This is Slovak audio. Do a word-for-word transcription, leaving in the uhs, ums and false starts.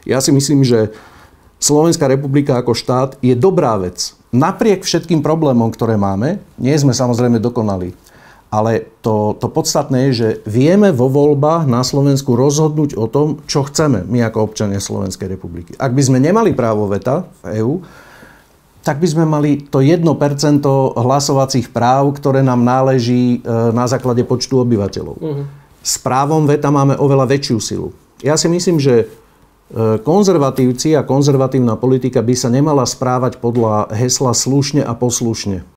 Ja si myslím, že Slovenská republika ako štát je dobrá vec. Napriek všetkým problémom, ktoré máme, nie sme samozrejme dokonalí. Ale to, to podstatné je, že vieme vo voľbách na Slovensku rozhodnúť o tom, čo chceme my ako občania Slovenskej republiky. Ak by sme nemali právo veta v EÚ, tak by sme mali to jedno percento hlasovacích práv, ktoré nám náleží na základe počtu obyvateľov. Uh-huh. S právom veta máme oveľa väčšiu silu. Ja si myslím, že konzervatívci a konzervatívna politika by sa nemala správať podľa hesla slušne a poslušne.